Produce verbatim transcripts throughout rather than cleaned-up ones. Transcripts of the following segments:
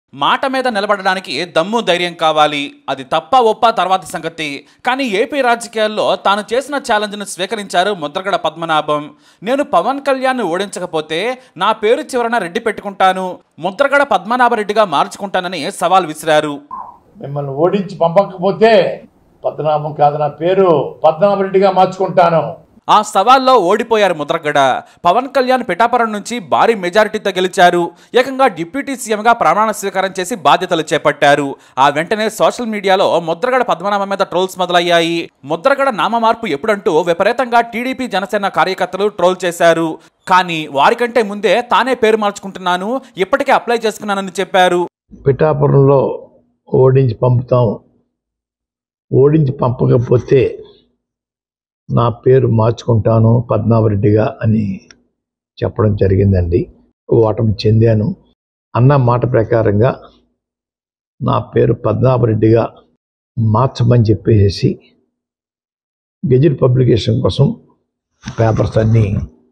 మాట మీద నిలబడడానికి దమ్ము ధైర్యం కావాలి. అది తప్ప ఒప్ప తర్వాత సంగతి. కానీ ఏపీ రాజకీయాల్లో తాను చేసిన ఛాలెంజ్ను స్వీకరించారు ముద్రగడ పద్మనాభం. నేను పవన్ కళ్యాణ్ను ఓడించకపోతే నా పేరు చివరన రెడ్డి పెట్టుకుంటాను, ముద్రగడ పద్మనాభరెడ్డిగా మార్చుకుంటానని సవాల్ విసిరారు. మిమ్మల్ని ఓడించి పంపకపోతే పద్మనాభం కాదు, నా పేరు పద్మనాభరెడ్డిగా మార్చుకుంటాను. ఆ సవాల్లో ఓడిపోయారు ముద్రగడ. పవన్ కళ్యాణ్ పిఠాపురం నుంచి భారీ మెజారిటీతో గెలిచారు. ఏకంగా డిప్యూటీ సీఎంగా ప్రమాణ స్వీకారం చేసి బాధ్యతలు చేపట్టారు. ఆ వెంటనే సోషల్ మీడియాలో ముద్రగడ పద్మనాభం మీద ట్రోల్స్ మొదలయ్యాయి. ముద్రగడ నామ మార్పు ఎప్పుడంటూ విపరీతంగా టీడీపీ జనసేన కార్యకర్తలు ట్రోల్ చేశారు. కానీ వారికంటే ముందే తానే పేరు మార్చుకుంటున్నాను, ఇప్పటికే అప్లై చేసుకున్నానని చెప్పారు. పిఠాపురంలో ఓడించి పంపుతాం, ఓడించి పంపకపోతే నా పేరు మార్చుకుంటాను పద్మనాభరెడ్డిగా అని చెప్పడం జరిగిందండి. ఓటమి చెందాను అన్న మాట ప్రకారంగా నా పేరు పద్మనాభరెడ్డిగా మార్చమని చెప్పేసి గెజిట్ పబ్లికేషన్ కోసం పేపర్స్ అన్నీ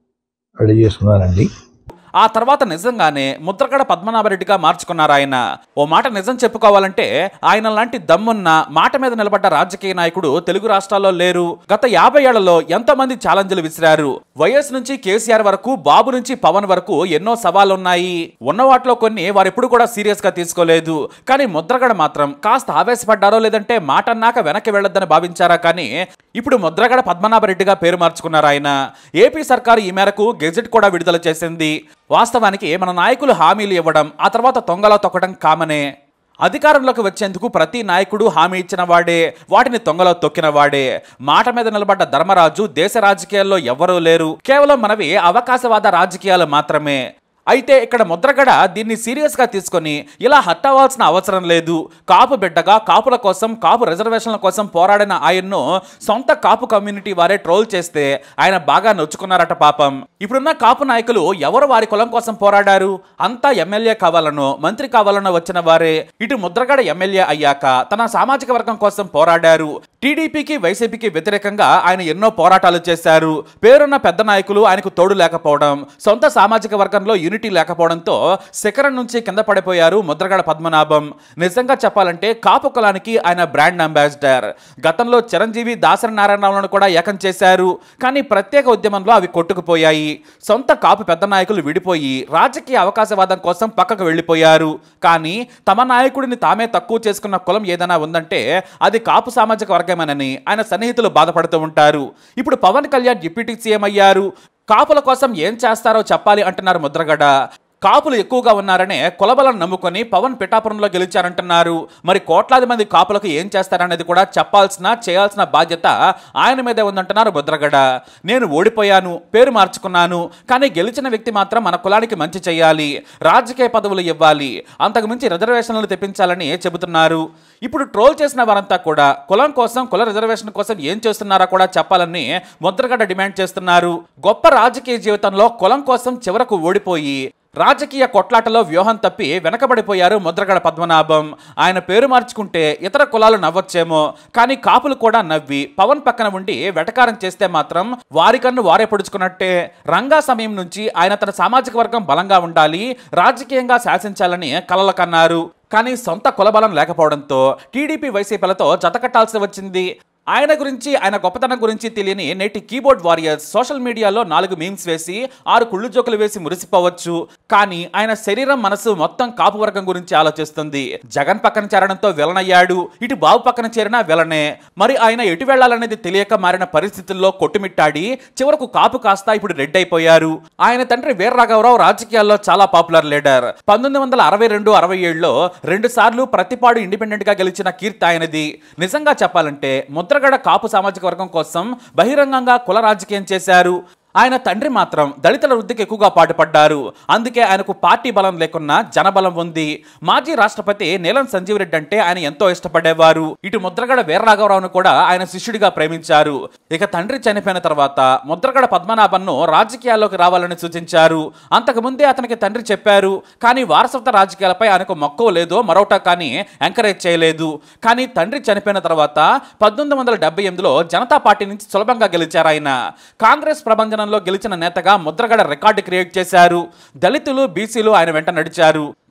రెడీ చేసుకున్నానండి. ఆ తర్వాత నిజంగానే ముద్రగడ పద్మనాభరెడ్డిగా మార్చుకున్నారు ఆయన. ఓ మాట నిజం చెప్పుకోవాలంటే ఆయన లాంటి దమ్మున్న మాట మీద నిలబడ్డ రాజకీయ నాయకుడు తెలుగు రాష్ట్రాల్లో లేరు. గత యాభై ఏళ్లలో ఎంతో మంది ఛాలెంజ్లు విసిరారు. వైఎస్ నుంచి కేసీఆర్ వరకు, బాబు నుంచి పవన్ వరకు ఎన్నో సవాళ్లున్నాయి. ఉన్న వాటిలో కొన్ని వారెప్పుడు కూడా సీరియస్ గా తీసుకోలేదు. కానీ ముద్రగడ మాత్రం కాస్త ఆవేశపడ్డారో లేదంటే మాట అన్నాక వెనక్కి వెళ్లొద్దని భావించారా కానీ ఇప్పుడు ముద్రగడ పద్మనాభరెడ్డిగా పేరు మార్చుకున్నారు ఆయన. ఏపీ సర్కారు ఈ మేరకు గెజెట్ కూడా విడుదల చేసింది. వాస్తవానికి మన నాయకులు హామీలు ఇవ్వడం, ఆ తర్వాత తొంగలో తొక్కడం కామనే. అధికారంలోకి వచ్చేందుకు ప్రతి నాయకుడు హామీ ఇచ్చిన వాడే, వాటిని తొంగలో తొక్కిన వాడే. మాట మీద నిలబడ్డ ధర్మరాజు దేశ రాజకీయాల్లో ఎవ్వరూ లేరు. కేవలం మనవి అవకాశవాద రాజకీయాలు మాత్రమే. అయితే ఇక్కడ ముద్రగడ దీన్ని సీరియస్ గా తీసుకొని ఇలా హర్ట్ అవ్వాల్సిన అవసరం లేదు. కాపు బిడ్డగా కాపుల కోసం, కాపు రిజర్వేషన్ల కోసం పోరాడిన ఆయన్ను సొంత కాపు కమ్యూనిటీ వారే ట్రోల్ చేస్తే ఆయన బాగా నొచ్చుకున్నారట పాపం. ఇప్పుడున్న కాపు నాయకులు ఎవరు వారి కులం కోసం పోరాడారు? అంతా ఎమ్మెల్యే కావాలనో మంత్రి కావాలనో వచ్చిన వారే. ఇటు ముద్రగడ ఎమ్మెల్యే అయ్యాక తన సామాజిక వర్గం కోసం పోరాడారు. టీడీపీకి వైసీపీకి వ్యతిరేకంగా ఆయన ఎన్నో పోరాటాలు చేశారు. పేరున్న పెద్ద నాయకులు ఆయనకు తోడు లేకపోవడం, సొంత సామాజిక వర్గంలో యూనిటీ లేకపోవడంతో శిఖరం నుంచి కింద పడిపోయారు ముద్రగడ పద్మనాభం. నిజంగా చెప్పాలంటే కాపు కులానికి ఆయన బ్రాండ్ అంబాసిడర్. గతంలో చిరంజీవి, దాసరి నారాయణరావులను కూడా ఏకం చేశారు. కానీ ప్రత్యేక ఉద్యమంలో అవి కొట్టుకుపోయాయి. సొంత కాపు పెద్ద నాయకులు విడిపోయి రాజకీయ అవకాశవాదం కోసం పక్కకు వెళ్ళిపోయారు. కానీ తమ నాయకుడిని తామే తక్కువ చేసుకున్న కులం ఏదైనా ఉందంటే అది కాపు సామాజిక వర్గమేనని ఆయన సన్నిహితులు బాధపడుతూ ఉంటారు. ఇప్పుడు పవన్ కళ్యాణ్ డిప్యూటీ సీఎం అయ్యారు. కాపుల కోసం ఏం చేస్తారో చెప్పాలి అంటున్నారు ముద్రగడ. కాపులు ఎక్కువగా ఉన్నారనే కులబలను నమ్ముకొని పవన్ పిఠాపురంలో గెలిచారంటున్నారు. మరి కోట్లాది మంది కాపులకు ఏం చేస్తారనేది కూడా చెప్పాల్సిన, చేయాల్సిన బాధ్యత ఆయన మీదే ఉందంటున్నారు ముద్రగడ. నేను ఓడిపోయాను, పేరు మార్చుకున్నాను, కానీ గెలిచిన వ్యక్తి మాత్రం మన కులానికి మంచి చేయాలి, రాజకీయ పదవులు ఇవ్వాలి, అంతకుమించి రిజర్వేషన్లు తెప్పించాలని చెబుతున్నారు. ఇప్పుడు ట్రోల్ చేసిన వారంతా కూడా కులం కోసం, కుల రిజర్వేషన్ కోసం ఏం చేస్తున్నారో కూడా చెప్పాలని ముద్రగడ డిమాండ్ చేస్తున్నారు. గొప్ప రాజకీయ జీవితంలో కులం కోసం చివరకు ఓడిపోయి రాజకీయ కొట్లాటలో వ్యూహం తప్పి వెనకబడిపోయారు ముద్రగడ పద్మనాభం. ఆయన పేరు మార్చుకుంటే ఇతర కులాలు నవ్వొచ్చేమో, కానీ కాపులు కూడా నవ్వి పవన్ పక్కన ఉండి వెటకారం చేస్తే మాత్రం వారికన్ను వారే పొడుచుకున్నట్టే. రంగా సమయం నుంచి ఆయన తన సామాజిక వర్గం బలంగా ఉండాలి, రాజకీయంగా శాసించాలని కలలు కన్నారు. కానీ సొంత కులబలం లేకపోవడంతో టీడీపీ వైసీపీలతో జతకట్టాల్సి వచ్చింది. ఆయన గురించి, ఆయన గొప్పతనం గురించి తెలియని నేటి కీబోర్డ్ వారియర్స్ సోషల్ మీడియాలో నాలుగు మీమ్స్ వేసి, ఆరు కుళ్ళు జోకులు వేసి మురిసిపోవచ్చు. కానీ ఆయన శరీరం, మనసు మొత్తం కాపు వర్గం గురించి ఆలోచిస్తుంది. జగన్ పక్కన చేరడంతో విలనయ్యాడు, ఇటు బాబు పక్కన చేరినా విలనే. మరి ఆయన ఎటు వెళ్లాలనేది తెలియక మారిన పరిస్థితుల్లో కొట్టుమిట్టాడి చివరకు కాపు కాస్త ఇప్పుడు రెడ్ అయిపోయారు. ఆయన తండ్రి వీర రాఘవరావు రాజకీయాల్లో చాలా పాపులర్ లీడర్. పంతొమ్మిది వందల అరవై రెండు అరవై ఏడులో రెండు సార్లు ప్రతిపాడు ఇండిపెండెంట్ గా గెలిచిన కీర్తి ఆయనది. నిజంగా చెప్పాలంటే ముద్ర ముద్రగడ కాపు సామాజిక వర్గం కోసం బహిరంగంగా కుల రాజకీయం చేశారు. ఆయన తండ్రి మాత్రం దళితుల వృద్ధికి ఎక్కువగా పాటుపడ్డారు. అందుకే ఆయనకు పార్టీ బలం లేకున్నా జనబలం ఉంది. మాజీ రాష్ట్రపతి నీలం సంజీవ్ రెడ్డి అంటే ఆయన ఎంతో ఇష్టపడేవారు. ఇటు ముద్రగడ వీరరాఘవరావును కూడా ఆయన శిష్యుడిగా ప్రేమించారు. ఇక తండ్రి చనిపోయిన తర్వాత ముద్రగడ పద్మనాభన్ను రాజకీయాల్లోకి రావాలని సూచించారు. అంతకుముందే అతనికి తండ్రి చెప్పారు. కానీ వారసత్వ రాజకీయాలపై ఆయనకు మక్కువ లేదో మరోటా కానీ ఎంకరేజ్ చేయలేదు. కానీ తండ్రి చనిపోయిన తర్వాత పంతొమ్మిది వందల డెబ్బై ఎనిమిదిలో జనతా పార్టీ నుంచి సులభంగా గెలిచారు ఆయన. కాంగ్రెస్ ప్రభంజనం గెలిచిన నేతగా ముద్రగడ రికార్డు క్రియేట్ చేశారు. దళితులు, బీసీలు ఆయన వెంట నడిచారు.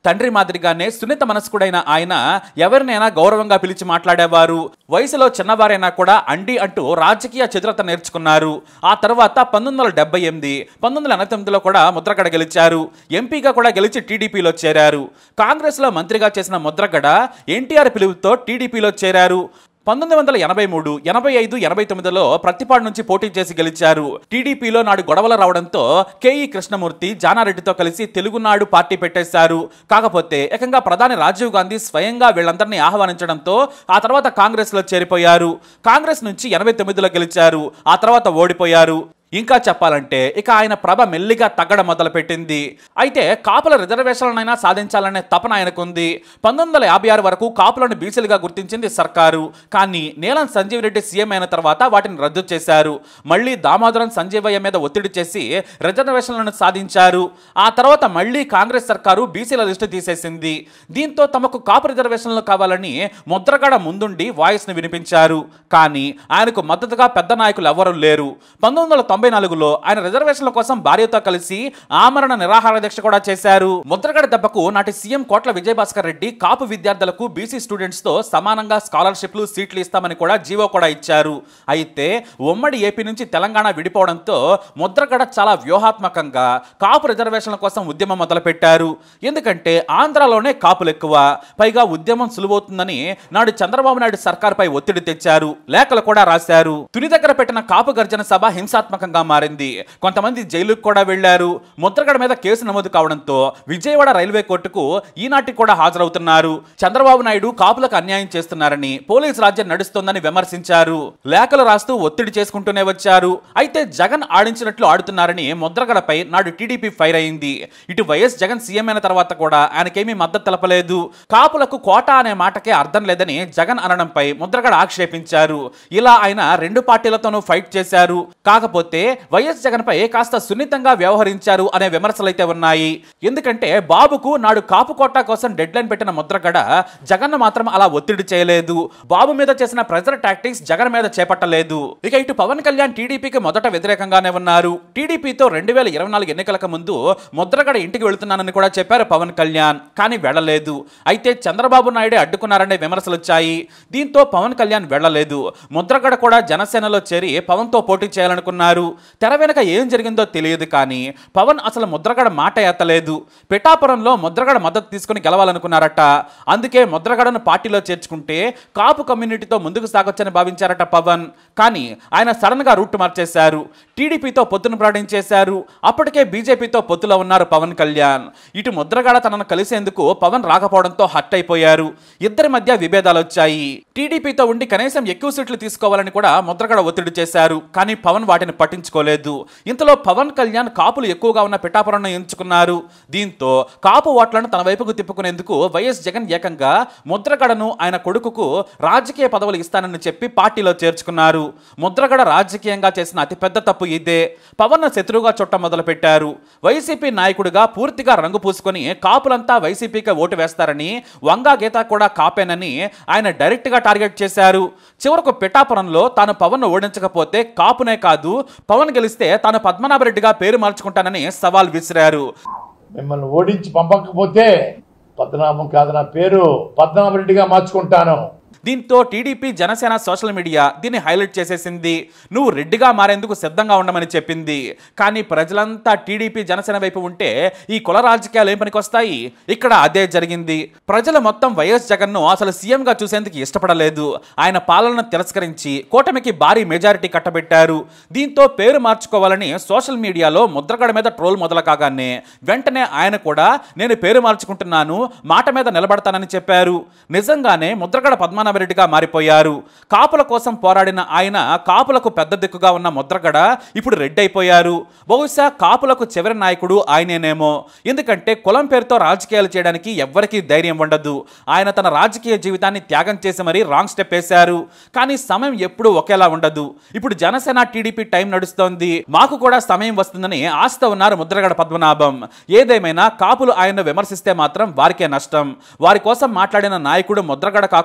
తండ్రి మాదిరిగానే సున్నిత మనస్కుడైన ఆయన ఎవరినైనా గౌరవంగా పిలిచి మాట్లాడేవారు. వయసులో చిన్నవారైనా కూడా అండి అంటూ రాజకీయ చతురత నేర్చుకున్నారు. ఆ తర్వాత పంతొమ్మిది వందల డెబ్బై ఎనిమిది పంతొమ్మిది వందల ఎనభై తొమ్మిదిలో కూడా ముద్రగడ గెలిచారు. ఎంపీగా కూడా గెలిచి టీడీపీలో చేరారు. కాంగ్రెస్ లో మంత్రిగా చేసిన ముద్రగడ ఎన్టీఆర్ పిలుపుతో టీడీపీలో చేరారు. పంతొమ్మిది వందల ఎనభై మూడు ఎనభై ఐదు ఎనభై తొమ్మిదిలో ప్రతిపాడు నుంచి పోటీ చేసి గెలిచారు. టీడీపీలో నాడు గొడవలు రావడంతో కేఈ కృష్ణమూర్తి జానారెడ్డితో కలిసి తెలుగునాడు పార్టీ పెట్టేశారు. కాకపోతే ఏకంగా ప్రధాని రాజీవ్ గాంధీ స్వయంగా వీళ్ళందరినీ ఆహ్వానించడంతో ఆ తర్వాత కాంగ్రెస్ లో చేరిపోయారు. కాంగ్రెస్ నుంచి ఎనభై తొమ్మిదిలో గెలిచారు. ఆ తర్వాత ఓడిపోయారు. ఇంకా చెప్పాలంటే ఇక ఆయన ప్రభ మెల్లిగా తగ్గడం మొదలుపెట్టింది. అయితే కాపుల రిజర్వేషన్లనైనా సాధించాలనే తపన ఆయనకుంది. పంతొమ్మిది వందల యాభై ఆరు వరకు కాపులను బీసీలుగా గుర్తించింది సర్కారు. కానీ నీలం సంజీవ్ రెడ్డి సీఎం అయిన తర్వాత వాటిని రద్దు చేశారు. మళ్ళీ దామోదరం సంజీవయ్య మీద ఒత్తిడి చేసి రిజర్వేషన్లను సాధించారు. ఆ తర్వాత మళ్ళీ కాంగ్రెస్ సర్కారు బీసీల లిస్టు తీసేసింది. దీంతో తమకు కాపు రిజర్వేషన్లు కావాలని ముద్రగడ ముందుండి వాయిస్ ను వినిపించారు. కానీ ఆయనకు మద్దతుగా పెద్ద నాయకులు ఎవరూ లేరు. పంతొమ్మిది వందల తొంభై నాలుగులో ఆయన రిజర్వేషన్ల కోసం భార్యతో కలిసి ఆమరణ నిరాహార దీక్ష కూడా చేశారు. ముద్రగడ దెబ్బకు నాటి సీఎం కోట్ల విజయభాస్కర్ రెడ్డి కాపు విద్యార్థులకు బీసీ స్టూడెంట్స్ తో సమానంగా స్కాలర్షిప్లు సీట్లు ఇస్తామని కూడా జీవో కూడా ఇచ్చారు. అయితే ఉమ్మడి ఏపీ నుంచి తెలంగాణ విడిపోవడంతో ముద్రగడ చాలా వ్యూహాత్మకంగా కాపు రిజర్వేషన్ల కోసం ఉద్యమం మొదలుపెట్టారు. ఎందుకంటే ఆంధ్రాలోనే కాపులు ఎక్కువ, పైగా ఉద్యమం సులువవుతుందని నాడు చంద్రబాబు నాయుడు సర్కార్పై ఒత్తిడి తెచ్చారు. లేఖలు కూడా రాశారు. తుని దగ్గర పెట్టిన కాపు గర్జన సభ హింసాత్మకంగా మారింది. కొంతమంది జైలుకు కూడా వెళ్లారు. ముద్రగడ మీద కేసు నమోదు కావడంతో విజయవాడ రైల్వే కోర్టుకు ఈనాటికి కూడా హాజరవుతున్నారు. చంద్రబాబు నాయుడు కాపులకు అన్యాయం చేస్తున్నారని, పోలీసు రాజ్యం నడుస్తోందని విమర్శించారు. లేఖలు రాస్తూ ఒత్తిడి చేసుకుంటూనే వచ్చారు. అయితే జగన్ ఆడించినట్లు ఆడుతున్నారని ముద్రగడపై నాడు టీడీపీ ఫైర్ అయింది. ఇటు వైఎస్ జగన్ సీఎం అయిన తర్వాత కూడా ఆయనకేమీ మద్దతు తెలపలేదు. కాపులకు కోటా అనే మాటకే అర్థం లేదని జగన్ అనడంపై ముద్రగడ ఆక్షేపించారు. ఇలా ఆయన రెండు పార్టీలతోనూ ఫైట్ చేశారు. కాకపోతే వైఎస్ జగన్ పై కాస్త సున్నితంగా వ్యవహరించారు అనే విమర్శలైతే ఉన్నాయి. ఎందుకంటే బాబుకు నాడు కాపు కోటా కోసం డెడ్ లైన్ పెట్టిన ముద్రగడ జగన్ మాత్రం అలా ఒత్తిడి చేయలేదు. బాబు మీద చేసిన ప్రెజర్ టాక్టిక్స్ జగన్ మీద చేపట్టలేదు. ఇక ఇటు పవన్ కళ్యాణ్ టీడీపీకి మొదట వ్యతిరేకంగానే ఉన్నారు. టీడీపీతో రెండు వేల ఇరవై నాలుగు ఎన్నికలకు ముందు ముద్రగడ ఇంటికి వెళుతున్నానని కూడా చెప్పారు పవన్ కళ్యాణ్. కానీ వెళ్లలేదు. అయితే చంద్రబాబు నాయుడే అడ్డుకున్నారనే విమర్శలు వచ్చాయి. దీంతో పవన్ కళ్యాణ్ వెళ్లలేదు. ముద్రగడ కూడా జనసేనలో చేరి పవన్ తో పోటీ చేయాలనుకున్నారు. తెర వెనక ఏం జరిగిందో తెలియదు. కానీ పవన్ అసలు ముద్రగడ మాట ఎత్తలేదు. పిఠాపురంలో ముద్రగడ మద్దతు తీసుకుని గెలవాలనుకున్నారట. అందుకే ముద్రగడను పార్టీలో చేర్చుకుంటే కాపు కమ్యూనిటీతో ముందుకు సాగొచ్చని భావించారట పవన్. కానీ ఆయన సడన్ గా రూట్ మార్చేశారు. టీడీపీతో పొత్తును ప్రకటించేశారు. అప్పటికే బీజేపీతో పొత్తులో ఉన్నారు పవన్ కళ్యాణ్. ఇటు ముద్రగడ తనను కలిసేందుకు పవన్ రాకపోవడంతో హట్ అయిపోయారు. ఇద్దరి మధ్య విభేదాలు వచ్చాయి. టీడీపీతో ఉండి కనీసం ఎక్కువ సీట్లు తీసుకోవాలని కూడా ముద్రగడ ఒత్తిడి చేశారు. కానీ పవన్ వాటిని పట్టించుకోలేదు. ఇంతలో పవన్ కళ్యాణ్ కాపులు ఎక్కువగా ఉన్న పిఠాపురం ఎంచుకున్నారు. దీంతో కాపు ఓట్లను తన వైపుకు తిప్పుకునేందుకు వైఎస్ జగన్ ఏకంగా ముద్రగడను ఆయన కొడుకుకు రాజకీయ పదవులు ఇస్తానని చెప్పి పార్టీలో చేర్చుకున్నారు. ముద్రగడ రాజకీయంగా చేసిన అతిపెద్ద తప్పు ఇదే. పవన్ శత్రువుగా చుట్ట మొదలు పెట్టారు. వైసీపీ నాయకుడిగా పూర్తిగా రంగు పూసుకొని కాపులంతా వైసీపీకి ఓటు వేస్తారని, వంగా గీత కూడా కాపేనని ఆయన డైరెక్ట్ గా టార్గెట్ చేశారు. చివరకు పిఠాపురంలో తాను పవన్ ఓడించకపోతే కాపునే కాదు, పవన్ గెలిస్తే తాను పద్మనాభరెడ్డిగా పేరు మార్చుకుంటానని సవాల్ విసిరారు. మిమ్మల్ని ఓడించి పంపకపోతే పద్మనాభం కాదు నా పేరు, పద్మనాభరెడ్డిగా మార్చుకుంటాను. దీంతో టీడీపీ జనసేన సోషల్ మీడియా దీన్ని హైలైట్ చేసేసింది. నువ్వు రెడ్డిగా మారేందుకు సిద్ధంగా ఉండమని చెప్పింది. కానీ ప్రజలంతా టీడీపీ జనసేన వైపు ఉంటే ఈ కుల రాజకీయాలు ఏం పనికొస్తాయి? ఇక్కడ అదే జరిగింది. ప్రజలు మొత్తం వైఎస్ జగన్ను అసలు సీఎంగా చూసేందుకు ఇష్టపడలేదు. ఆయన పాలనను తిరస్కరించి కూటమికి భారీ మెజారిటీ కట్టబెట్టారు. దీంతో పేరు మార్చుకోవాలని సోషల్ మీడియాలో ముద్రగడ మీద ట్రోల్ మొదలు కాగానే వెంటనే ఆయన కూడా నేను పేరు మార్చుకుంటున్నాను, మాట మీద నిలబడతానని చెప్పారు. నిజంగానే ముద్రగడ పద్మనాభ రెడ్డిగా మారిపోయారు. కాపుల కోసం పోరాడిన ఆయన కాపులకు పెద్ద దిక్కుగా ఉన్న ముద్రగడ ఇప్పుడు రెడ్డి అయిపోయారు. బహుశా కాపులకు చివరి నాయకుడు ఆయనేనేమో. ఎందుకంటే కులం పేరుతో రాజకీయాలు చేయడానికి ఎవ్వరికీ ధైర్యం ఉండదు. ఆయన తన రాజకీయ జీవితాన్ని త్యాగం చేసి మరీ రాంగ్ స్టెప్ వేశారు. కానీ సమయం ఎప్పుడూ ఒకేలా ఉండదు. ఇప్పుడు జనసేన టీడీపీ టైం నడుస్తోంది. మాకు కూడా సమయం వస్తుందని ఆశతో ఉన్నారు ముద్రగడ పద్మనాభం. ఏదేమైనా కాపులు ఆయన్ను విమర్శిస్తే మాత్రం వారికే నష్టం. వారి కోసం మాట్లాడిన నాయకుడు ముద్రగడ కాకుండా ఎవరైనా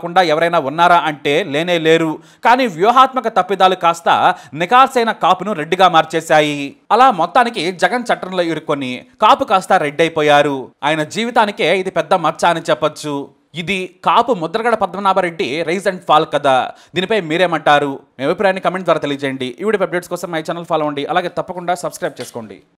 ఎవరైనా ఉన్నారా అంటే లేనే లేరు. కానీ వ్యూహాత్మక తప్పిదాలు కాస్త నికార్సైన కాపును రెడ్డిగా మార్చేశాయి. అలా మొత్తానికి జగన్ చట్టంలో ఇరుక్కొని కాపు కాస్త రెడ్డి అయిపోయారు. ఆయన జీవితానికే ఇది పెద్ద మచ్చ అని చెప్పొచ్చు. ఇది Kapu Mudragada Padmanabha Reddy rise and fall కదా. దీనిపై మీరేమంటారు? మీ అభిప్రాయాన్ని కమెంట్ ద్వారా తెలియజేయండి. ఈ వీడియో అప్డేట్స్ కోసం మై ఛానల్ ఫాలో అవ్వండి. అలాగే తప్పకుండా సబ్స్క్రైబ్ చేసుకోండి.